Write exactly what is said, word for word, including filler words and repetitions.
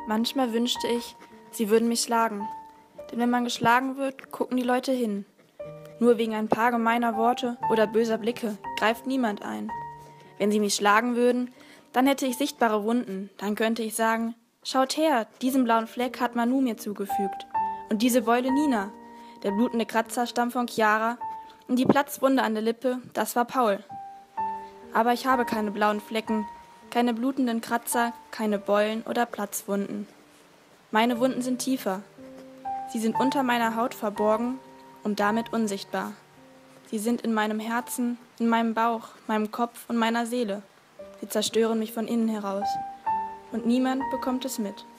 Manchmal wünschte ich, sie würden mich schlagen. Denn wenn man geschlagen wird, gucken die Leute hin. Nur wegen ein paar gemeiner Worte oder böser Blicke greift niemand ein. Wenn sie mich schlagen würden, dann hätte ich sichtbare Wunden. Dann könnte ich sagen, schaut her, diesen blauen Fleck hat Manu mir zugefügt. Und diese Beule Nina. Der blutende Kratzer stammt von Chiara. Und die Platzwunde an der Lippe, das war Paul. Aber ich habe keine blauen Flecken, keine blutenden Kratzer, keine Beulen oder Platzwunden. Meine Wunden sind tiefer. Sie sind unter meiner Haut verborgen und damit unsichtbar. Sie sind in meinem Herzen, in meinem Bauch, meinem Kopf und meiner Seele. Sie zerstören mich von innen heraus. Und niemand bekommt es mit.